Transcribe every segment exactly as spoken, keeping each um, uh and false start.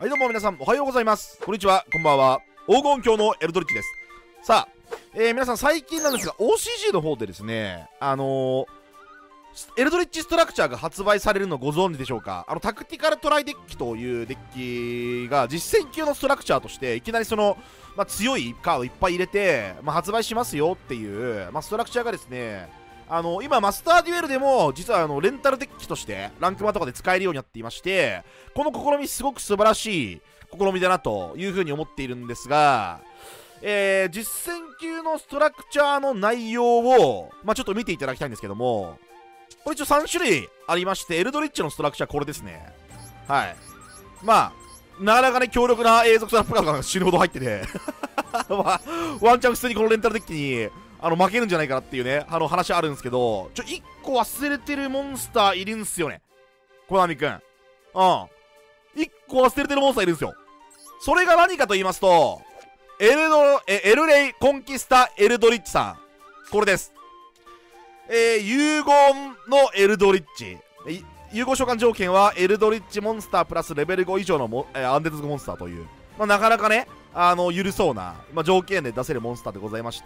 はい、どうも皆さんおはようございます。こんにちは、こんばんは。黄金鏡のエルドリッチです。さあ、えー、皆さん最近なんですが オーシージー の方でですね、あのー、エルドリッチストラクチャーが発売されるのご存知でしょうか。あのタクティカルトライデッキというデッキが実戦級のストラクチャーとしていきなりその、まあ、強いカードいっぱい入れて、まあ、発売しますよっていう、まあ、ストラクチャーがですね、あの今マスターデュエルでも実はあのレンタルデッキとしてランクマとかで使えるようになっていまして、この試みすごく素晴らしい試みだなというふうに思っているんですが、えー、実戦級のストラクチャーの内容を、まあ、ちょっと見ていただきたいんですけども、これ一応さん種類ありまして、エルドリッチのストラクチャーこれですね。はい。まあなかなかね強力な永続トラップカードが死ぬほど入っててまあ、ワンチャン普通にこのレンタルデッキにあの負けるんじゃないかなっていうね、あの話あるんですけど、ちょいっこ忘れてるモンスターいるんすよね、コナミくん。うんいっこ忘れてるモンスターいるんですよ。それが何かと言いますと、エルドえエルレイコンキスタエルドリッチさん、これです。えー、融合のエルドリッチ、融合召喚条件はエルドリッチモンスタープラスレベルご以上のモ、えー、アンデッドモンスターという、まあ、なかなかねあの緩そうな、まあ、条件で出せるモンスターでございまして、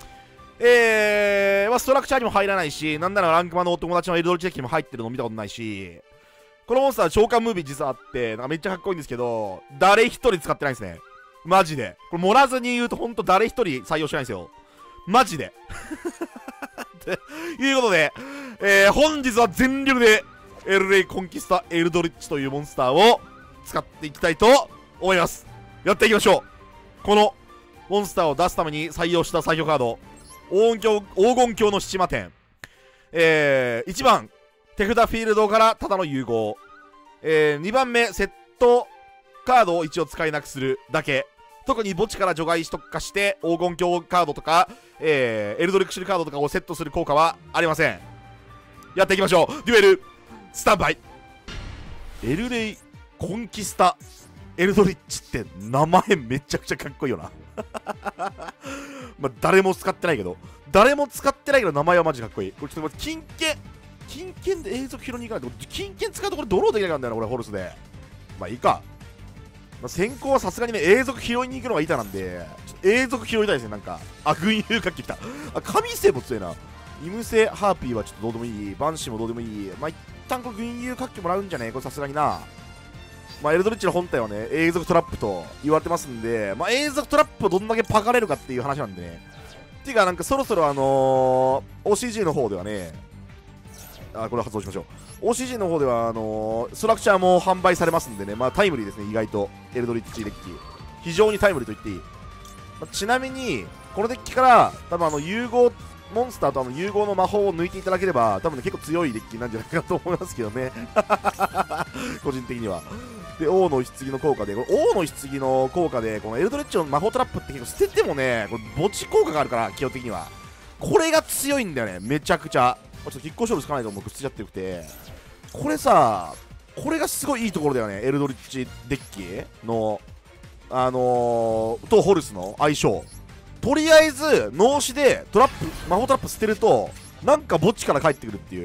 えーまあ、ストラクチャーにも入らないし、なんならランクマのお友達のエルドリッチデッキにも入ってるの見たことないし、このモンスター召喚ムービー実はあって、なんかめっちゃかっこいいんですけど、誰一人使ってないですね、マジで。これ盛らずに言うとほんと誰一人採用してないんですよ、マジでということで、えー、本日は全力でエルレイコンキスタエルドリッチというモンスターを使っていきたいと思います。やっていきましょう。このモンスターを出すために採用した最強カード、黄金鏡、黄金鏡の七魔天、えー、いちばん手札フィールドからただの融合、えー、にばんめセットカードを一応使えなくするだけ。特に墓地から除外し特化して黄金鏡カードとか、えー、エルドリックシルカードとかをセットする効果はありません。やっていきましょう。デュエルスタンバイ。エルレイコンキスタエルドリッチって名前めちゃくちゃかっこいいよなまあ誰も使ってないけど誰も使ってないけど名前はマジかっこいい。これちょっと金券金券で永続拾いに行かないと、金券使うとこれドローできなかったんだよな、俺ホルスで。まあいいか。まあ、先行はさすがにね永続拾いに行くのが板なんで、ちょっと永続拾いたいですね。なんかあ群雄割拠きた。あ神聖も強いな。イムセハーピーはちょっとどうでもいい、バンシーもどうでもいい。まあ一旦これ群雄割拠もらうんじゃねえこれさすがにな。まあエルドリッチの本体はね永続トラップと言われてますんで、まあ永続トラップをどんだけパカれるかっていう話なんでね。っていうかなんかそろそろあのー、オーシージー の方ではね、あこれ発動しましょう。 オーシージー の方ではあのー、ストラクチャーも販売されますんでね、まあタイムリーですね。意外とエルドリッチデッキ非常にタイムリーと言っていい。まあ、ちなみにこのデッキから多分あの融合モンスターとあの融合の魔法を抜いていただければ多分、ね、結構強いデッキなんじゃないかと思いますけどね個人的には。で王の棺の効果で、これ王の棺の効果でこのエルドリッチの魔法トラップって結構捨ててもねこれ墓地効果があるから、基本的にはこれが強いんだよね、めちゃくちゃ。ちょっと引っ越し勝負つかないと僕捨てちゃってよくて、これさこれがすごいいいところだよね、エルドリッチデッキのあのー、とホルスの相性。とりあえず脳死でトラップ魔法トラップ捨てるとなんか墓地から帰ってくるっていう。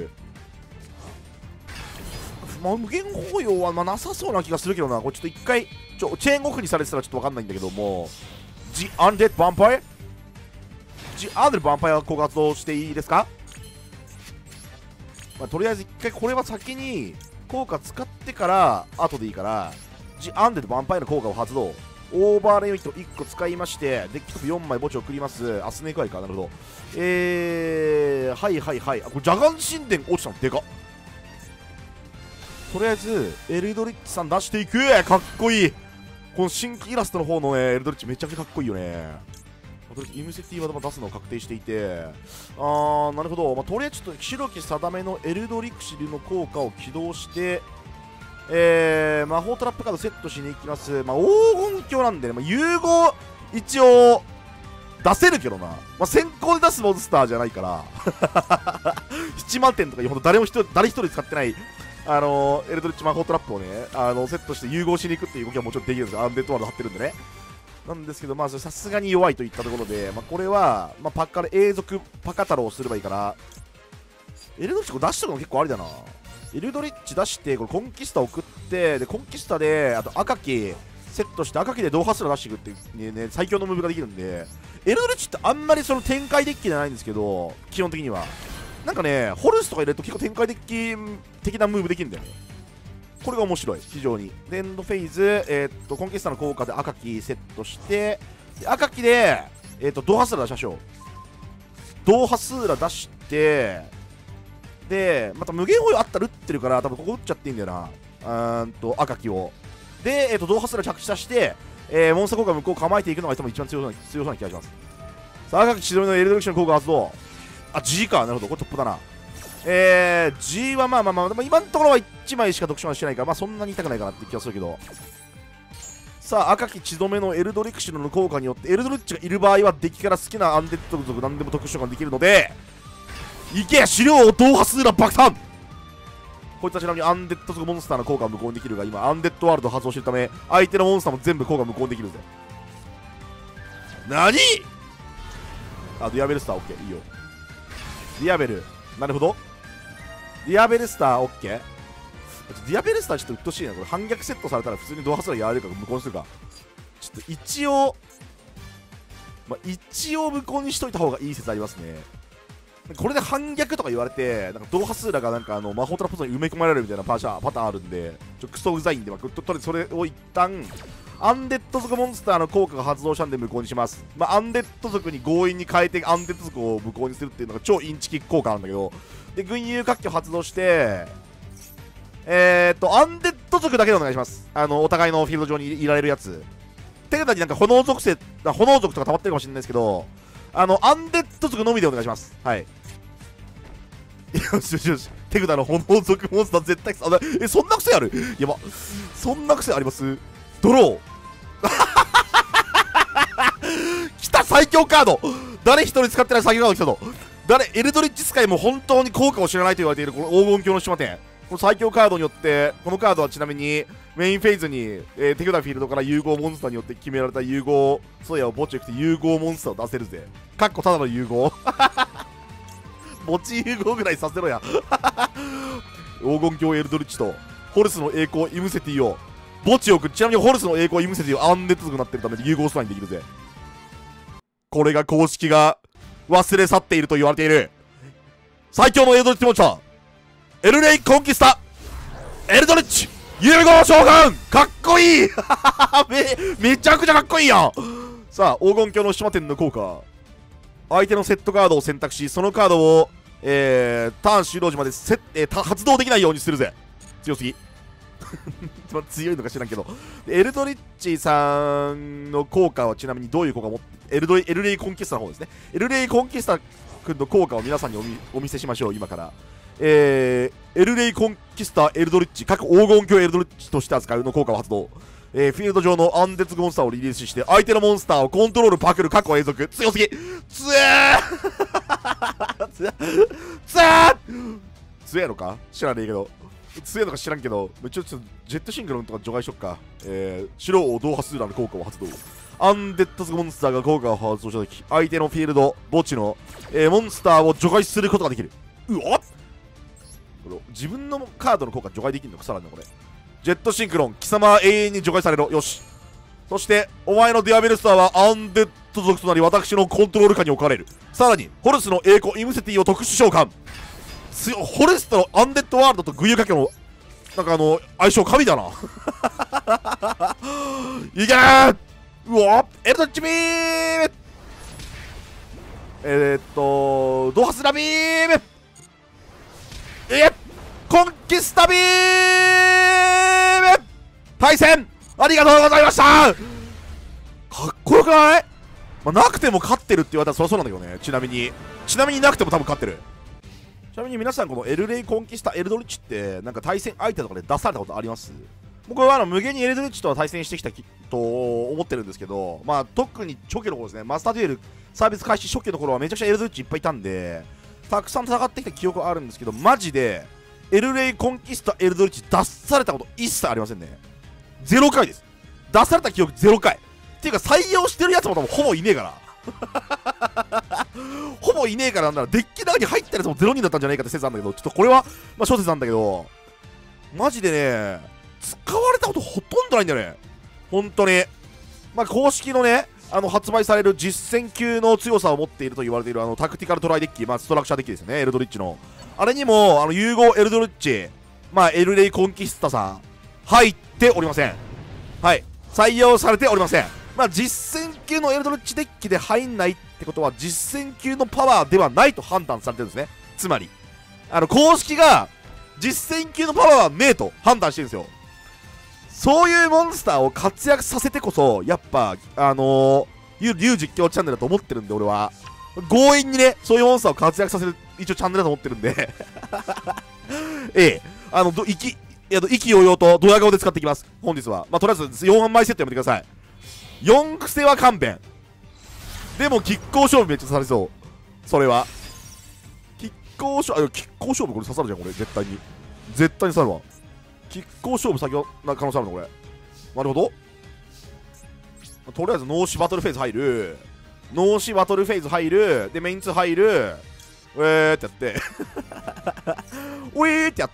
まあ、無限包容はまあなさそうな気がするけどな。これちょっと一回ちょチェーンオフにされてたらちょっと分かんないんだけども、 The Undead Vampire The Undead Vampire 効果発動していいですか。まあ、とりあえず一回これは先に効果使ってから後でいいから The Undead Vampire の効果を発動。オーバーレイトいっこ使いましてデッキトップよんまい墓地を送ります。あスネークアイか、なるほど。えーはいはいはい。あこれジャガン神殿落ちたのでかっ。とりあえずエルドリッチさん出していく。かっこいい。この新規イラストの方の、ね、エルドリッチめちゃくちゃかっこいいよね。イムセティは出すのを確定していて、あーなるほど、まあ、とりあえずちょっと白き定めのエルドリクシルの効果を起動して、えー、魔法トラップカードセットしに行きます。まあ、黄金鏡なんでね、まあ、融合一応出せるけどな、まあ、先行で出すモンスターじゃないからななまんてんとかほんと誰も人誰一人使ってないあのー、エルドリッチ魔法トラップをねあのセットして融合しに行くっていう動きはもちろんできるんですよ。アンデッドワード張ってるんでね。なんですけど、まあさすがに弱いといったところで、まあ、これは、まあ、パッカで永続パカ太郎をすればいいから、エルドリッチこれ出しとくの結構ありだな。 エルドリッチ出してこれコンキスタ送って、でコンキスタであと赤きセットして赤きでドーハスラ出していくっていうね、最強のムーブができるんで、エルドリッチってあんまりその展開デッキじゃないんですけど、基本的にはなんかね、ホルスとか入れると結構展開デッキ的なムーブできるんだよね。これが面白い、非常に。でエンドフェイズ、えー、っとコンキスタの効果で赤きセットして、で赤きで、えー、っとドーハスラ出しましょう。ドーハスラ出して、でまた無限保養あったら打ってるから、多分ここ打っちゃっていいんだよな、うーんと赤きを。で、えー、とドーハスラ着地させて、えー、モンスター効果向こう構えていくのが多分一番強そうな強そうな気がします。さあ赤き千鳥のエルドリッシュの効果発動。あ G か、なるほど、これトップだな。えー、G はまあまあまあ、でも今のところはいちまいしか読書はしてないから、まあそんなに痛くないかなって気がするけど、さあ赤き血止めのエルドリクシュの効果によってエルドリッチがいる場合はデッキから好きなアンデッド族何でも特殊召喚できるので、いけ資料をドーハスーラ爆散。こいつはちなみにアンデッド族モンスターの効果を無効にできるが、今アンデッドワールドを発動しているため相手のモンスターも全部効果無効にできるぜ。なにあ、ディアベルスター OK いいよ。ディアベル、なるほど、ディアベルスター OK。 ディアベルスターちょっとうっとうしいな。これ反逆セットされたら普通にドーハスーラやられるから無効にするか。ちょっと一応まあ一応無効にしといた方がいい説ありますね。これで反逆とか言われて、なんかドーハスーラがなんかあの魔法トラップゾーンに埋め込まれるみたいなパシャパターンあるんで、ちょクソうざいんで、まあ、ととりあえずそれを一旦アンデッド族モンスターの効果が発動したんで無効にします。まあ、アンデッド族に強引に変えてアンデッド族を無効にするっていうのが超インチキ効果なんだけど、で群雄割拠発動して、えーっとアンデッド族だけでお願いします。あのお互いのフィールド上にいられるやつ。手札になんか炎属性、炎族とか溜まってるかもしれないですけど、あのアンデッド族のみでお願いします。はい。よしよしよし、手札の炎族モンスター絶対くさ、え、そんな癖ある？やば、そんな癖あります？ドロー来た、最強カード。誰一人使ってない最強カード来たぞ。誰、エルドリッチ使いも本当に効果を知らないと言われているこの黄金鏡の島店。この最強カードによって、このカードはちなみにメインフェーズに、えー、手札フィールドから融合モンスターによって決められた融合そうやを墓地をて融合モンスターを出せるぜ。かっこただの融合墓地融合ぐらいさせろや黄金鏡エルドリッチとホルスの栄光イムセティを墓地を置く。ちなみにホルスの栄光イムセティをアンデッド族になってるために融合スタインできるぜ。これが公式が忘れ去っていると言われている最強のエルドリッチモンスター、エルレイコンキスタエルドリッチ融合召喚、かっこいいめめちゃくちゃかっこいいやん。さあ黄金鏡の島店の効果、相手のセットカードを選択し、そのカードを、えー、ターン終了時までせ、えー、発動できないようにするぜ。強すぎ強いのか知らんけど、エルドリッチさんの効果はちなみにどういう効果を持ってエルドエルレイコンキスタの方ですね。エルレイコンキスタ君の効果を皆さんにお 見, お見せしましょう。今からえー、エルレイコンキスタエルドリッチ各黄金鏡エルドリッチとして扱うの効果を発動、えー、フィールド上のアンデッドモンスターをリリースして相手のモンスターをコントロールパクる過去永続。強すぎつえーつえつえ強えのか知らねえけど、強えのか知らんけど、ちょっとジェットシンクロンとか除外しとくか。えー、白をドーハスーラの効果を発動。アンデッドモンスターが効果を発動したとき、相手のフィールド墓地の、えー、モンスターを除外することができる。うわっ、自分のカードの効果除外できるの？腐らんのこれ。ジェットシンクロン、貴様は永遠に除外されろ。よし。そしてお前のディアベルスターはアンデッド族となり私のコントロール下に置かれる。さらにホルスの栄光イムセティを特殊召喚。ホルスとアンデッドワールドと群雄割拠のなんかあの相性神だな。いけー、うわエルドリッチビーム、えー、っとドーハスラビーム、えっコンキスタビーム対戦ありがとうございました。かっこよくない？まあ、なくても勝ってるって言われたらそりゃそうなんだけどね。ちなみにちなみになくても多分勝ってる。ちなみに皆さんこのエルレイコンキスタエルドリッチってなんか対戦相手とかで出されたことあります？僕はあの無限にエルドリッチとは対戦してきたと思ってるんですけど、まあ特に初期の頃ですね、マスターデュエルサービス開始初期の頃はめちゃくちゃエルドリッチいっぱいいたんでたくさん戦ってきた記憶はあるんですけど、マジでエルレイコンキスタエルドリッチ出されたこと一切ありませんね。ゼロかいです。出された記憶ゼロかいっていうか採用してるやつも多分ほぼいねえからほぼいねえから、なんならデッキの中に入ったやつもゼロにんだったんじゃないかって説なんだけど、ちょっとこれはまあ諸説なんだけど、 マジでね、使われたことほとんどないんだよね。本当に。まあ、公式のね、あの発売される実戦級の強さを持っていると言われているあのタクティカルトライデッキ、まあ、ストラクチャーデッキですよね、エルドリッチの。あれにも、あの融合エルドリッチ、まあ、エルレイ・コンキスタさん、入っておりません。はい。採用されておりません。まあ、実戦級のエルドリッチデッキで入んないってことは、実戦級のパワーではないと判断されてるんですね。つまり、あの、公式が、実戦級のパワーはねえと判断してるんですよ。そういうモンスターを活躍させてこそ、やっぱ、あのー、竜実況チャンネルだと思ってるんで、俺は。強引にね、そういうモンスターを活躍させる、一応チャンネルだと思ってるんで。ええ、あの、ど、意気、意気揚々とドヤ顔で使っていきます。本日は。まあ、とりあえずよんまいセットやめてください。よん癖は勘弁。でも、拮抗勝負めっちゃされそう。それは。拮抗勝負、あ、拮抗勝負これ刺さるじゃん、これ。絶対に。絶対に刺さるわ。拮抗勝負先な可能性あるのこれ。なるほど。とりあえず脳死バトルフェーズ入る。脳死バトルフェーズ入る。で、メインツー入る。ウェーってやって。ウィーってやって。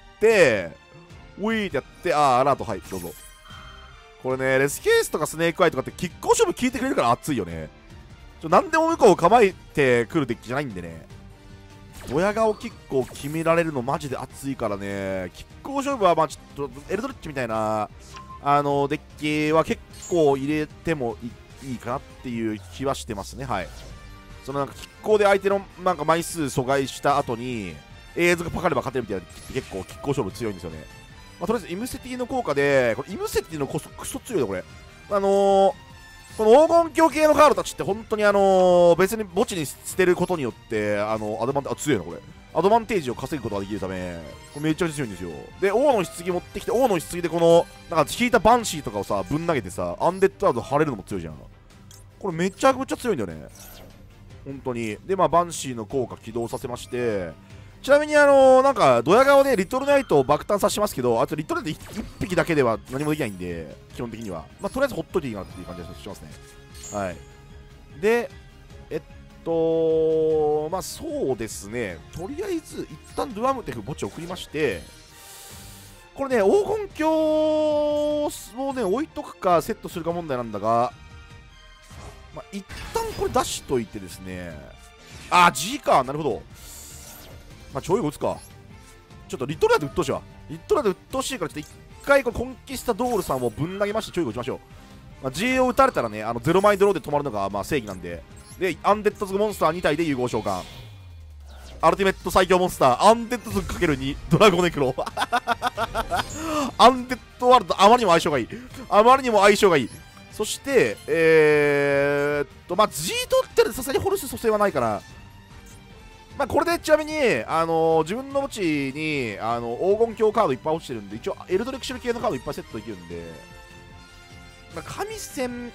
ウィーってやって。あー、アラート、はい、どうぞ。これね、レスケースとかスネークアイとかって拮抗勝負効いてくれるから熱いよね。ちょ、なんでも向こう構えてくるデッキじゃないんでね。親顔キックを決められるのマジで熱いからね。キック勝負はまあちょっとエルドリッチみたいなあのデッキは結構入れてもいいかなっていう気はしてますね。はい。そのなんかキックで相手のなんか枚数阻害した後に永続パカれば勝てるみたいなって結構キック勝負強いんですよね。まあ、とりあえずイムセティの効果で、これイムセティのコストクソ強いよこれ。あのーこの黄金鏡系のカードたちって本当にあのー、別に墓地に捨てることによってあのアドバンテージ、あ、強いなこれ。アドバンテージを稼ぐことができるため、これめっちゃ強いんですよ。で、王の棺持ってきて、王の棺でこの、なんか引いたバンシーとかをさ、ぶん投げてさ、アンデッドアード貼れるのも強いじゃん。これめちゃくちゃ強いんだよね。本当に。で、まあ、バンシーの効果起動させまして、ちなみにあのー、なんか、ドヤ顔でリトルナイトを爆誕させますけど、あとリトルナイトいっぴきだけでは何もできないんで、基本的には。まあ、とりあえずほっといていいかなっていう感じがしますね。はい。で、えっと、まあそうですね、とりあえず、一旦ドゥアムテフ墓地送りまして、これね、黄金鏡をね、置いとくか、セットするか問題なんだが、まあ一旦これ出しといてですね、あ、G か、なるほど。まあ、ちょい打つか。ちょっとリトルアでうっとうしいわ。リトルアでうっとうしいから、ちょっと一回これコンキスタドールさんをぶん投げまして、ちょい打ちましょう。まあ、ジー を打たれたらね、あのゼロマイドローで止まるのがまあ正義なんで。で、アンデッドズモンスターに体で融合召喚。アルティメット最強モンスター、アンデッドズ ×に ドラゴネクロ。アンデッドワールド、あまりにも相性がいい。あまりにも相性がいい。そして、えー、っと、まあ、G 取ってるでさすがにホルス蘇生はないかな。まあ、これでちなみに、あのー、自分の墓地に、あの黄金鏡カードいっぱい落ちてるんで、一応エルドレクシル系のカードいっぱいセットできるんで、まあ、神戦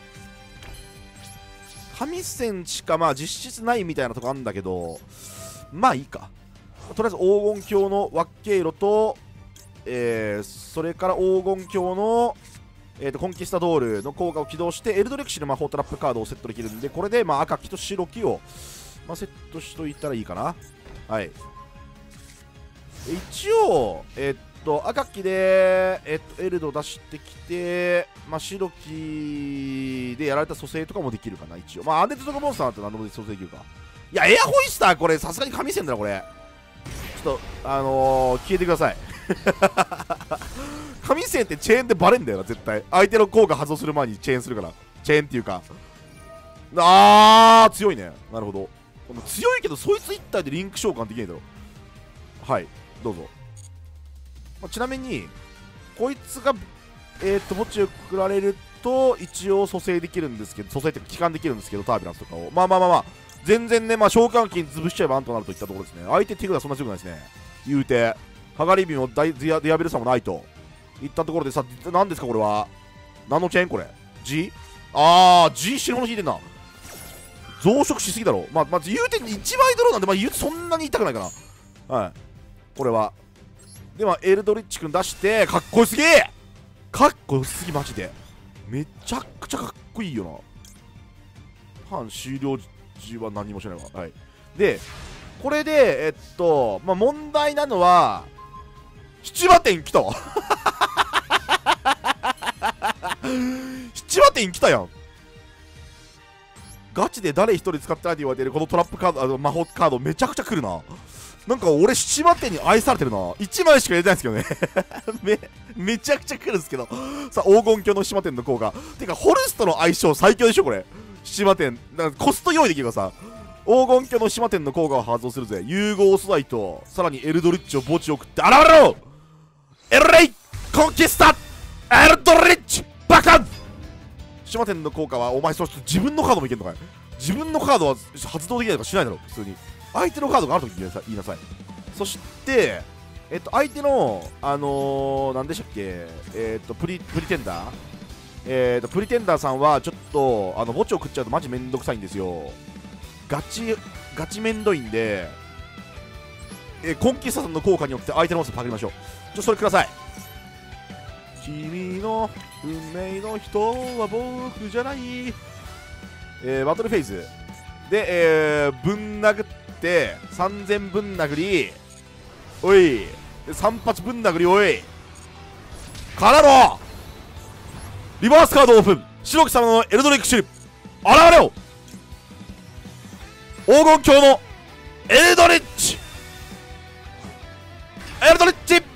神戦しかまあ実質ないみたいなとこあるんだけど、まあいいか。とりあえず黄金鏡のワッケイロと、えー、それから黄金鏡の、えー、とコンキスタドールの効果を起動してエルドレクシル魔法トラップカードをセットできるんで、これでまあ赤木と白木をまあ、セットしといたらいいかな。はい。一応、えっと、赤木で、えっと、エルド出してきて、まあ、白木でやられた蘇生とかもできるかな、一応。まあ、アンデッドとかモンスターだって何でも蘇生できるか。いや、エアホイスター、これ、さすがに神戦だな、これ。ちょっと、あのー、消えてください。神戦ってチェーンでバレんだよな、絶対。相手の効果発動する前にチェーンするから。チェーンっていうか。あー、強いね。なるほど。強いけどそいつ一体でリンク召喚できないだろ。はい、どうぞ。まあ、ちなみにこいつがえー、っと墓地をくられると一応蘇生できるんですけど、蘇生っていうか帰還できるんですけど、タービランスとかをまあまあまあまあ全然ね、まあ召喚機に潰しちゃえばアンとなるといったところですね。相手手札そんな強くないですね、言うて。ハガリビンもディアベルさもないといったところでさ、何ですかこれは。何のチェーンこれ G？ あー G 白物引いてんな。増殖しすぎだろ。まあ、まず言うていちまいドローなんで、まあ、言うてそんなに痛くないかな。はい。これは。で、まあ、エルドリッチ君出して、かっこよすぎかっこよすぎ、マジで。めちゃくちゃかっこいいよな。半終了時は何もしないわ。はい。で、これで、えっと、まあ、問題なのは、 七馬点来たわ七馬点来たやん。ガチで誰一人使ってないと言われてるこのトラップカード、あの魔法カードめちゃくちゃ来るな。なんか俺七馬点に愛されてるな。いちまいしか入れてないんですけどねめめちゃくちゃ来るんですけどさあ、黄金鏡の七馬点の効果てかホルスとの相性最強でしょこれ。七馬点なんかコスト用意できるからさ、黄金鏡の島天の効果を発動するぜ。融合素材とさらにエルドリッチを墓地を送って現れろ。エルレイコンキスタエルドリッチバカン。島天の効果はお前そして自分のカードもいけんのかい。自分のカードは発動できないとかしないだろ普通に。相手のカードがあるとき言いなさい。そしてえっと相手のあのー、何でしたっけ、えっとプリプリテンダーえっとプリテンダーさんはちょっとあの墓地を食っちゃうとマジめんどくさいんですよ。ガチガチめんどいんで、えー、コンキスタさんの効果によって相手のモンスターパクりましょう。ちょそれください。君の運命の人は僕じゃない、えー、バトルフェイズで、えー、ぶん殴ってさんぜんぶん殴りおいさん発ぶん殴りおいからのリバースカードオープン。白木様のエルドリックシル現れよ。黄金鏡のエルドリッチエルドリッチビ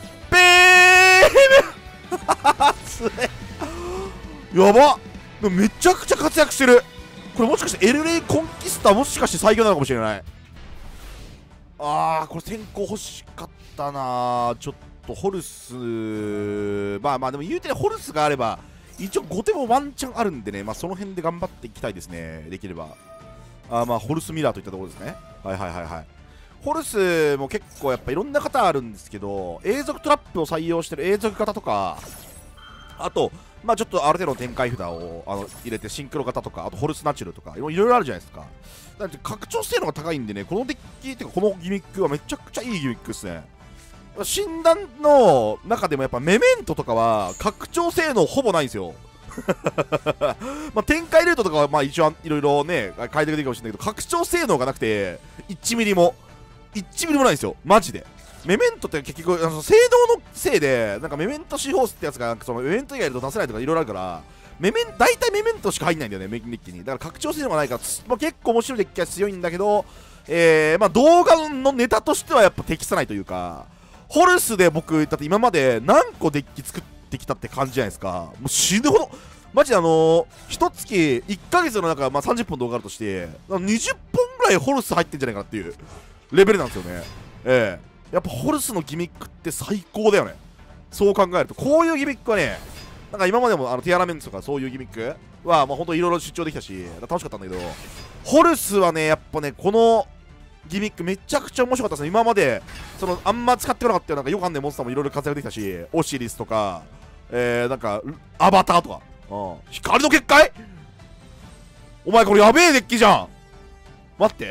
ームつえやばっ。でもめちゃくちゃ活躍してる。これもしかしてエルレイコンキスタもしかして最強なのかもしれない。あーこれ先行欲しかったな。ちょっとホルスまあまあでも言うてねホルスがあれば一応ごてもワンチャンあるんでね、まあその辺で頑張っていきたいですね。できればあまあホルスミラーといったところですね。はいはいはいはい。ホルスも結構やっぱいろんな方あるんですけど、永続トラップを採用してる永続型とか、あとまあちょっとある程度の展開札をあの入れてシンクロ型とか、あとホルスナチュルとかいろいろあるじゃないですか。だって拡張性能が高いんでね、このデッキっていうかこのギミックはめちゃくちゃいいギミックですね。診断の中でもやっぱメメントとかは拡張性能ほぼないんですよまあ展開ルートとかはまあ一応いろいろね変えてできるかもしれないけど、拡張性能がなくていちミリもいちミリもないんですよマジで。メメントって結局あの性能のせいでなんかメメントシーホースってやつがそのメメント以外だと出せないとかいろいろあるから、メメン大体メメントしか入んないんだよねメインデッキに。だから拡張性能がないから、まあ、結構面白いデッキは強いんだけど、えー、まあ動画のネタとしてはやっぱ適さないというか、ホルスで僕だって今まで何個デッキ作ってきたって感じじゃないですか。もう死ぬほどマジであのー、一月いっかげつの中、まあ、さんじゅっぽん動画あるとしてにじゅっぽんぐらいホルス入ってんじゃないかなっていうレベルなんですよね。ええー、やっぱホルスのギミックって最高だよね。そう考えるとこういうギミックはね、なんか今までもあのティアラメンツとかそういうギミックはまあ本当いろいろ出張できたし楽しかったんだけど、ホルスはねやっぱねこのギミックめちゃくちゃ面白かったですね。今までそのあんま使ってこなかったよ。なんかよくあんねモンスターもいろいろ活躍できたし、オシリスとか、えー、なんかアバターとか、うん、光の結界お前これやべえデッキじゃん。待って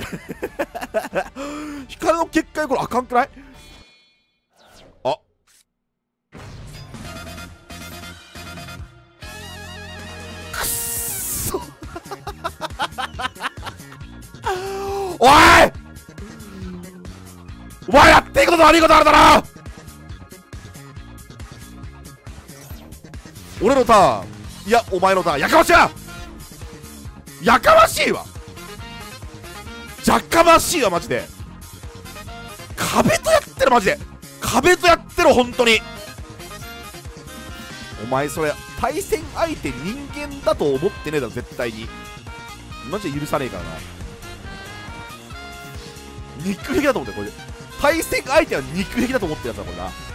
光の結界これあかんくない？あくっそおいお前やっていくこと悪いことあるだろ。俺のターンいやお前のターンやかましいわやかましいわやかましいわマジで。壁とやってるマジで壁とやってる本当に。お前それ対戦相手人間だと思ってねえだろ絶対に。マジで許さねえからな。肉壁だと思ってこれ対戦相手は肉壁だと思ってるやつだこれな。